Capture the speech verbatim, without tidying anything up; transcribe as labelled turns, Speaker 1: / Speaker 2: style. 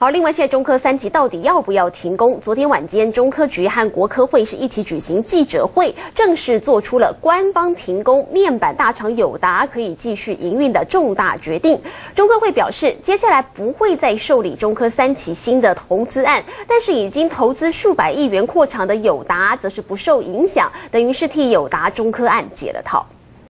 Speaker 1: 好，另外，现在中科三期到底要不要停工？昨天晚间，中科局和国科会是一起举行记者会，正式做出了官方停工面板大厂友达可以继续营运的重大决定。中科会表示，接下来不会再受理中科三期新的投资案，但是已经投资数百亿元扩厂的友达则是不受影响，等于是替友达中科案解了套。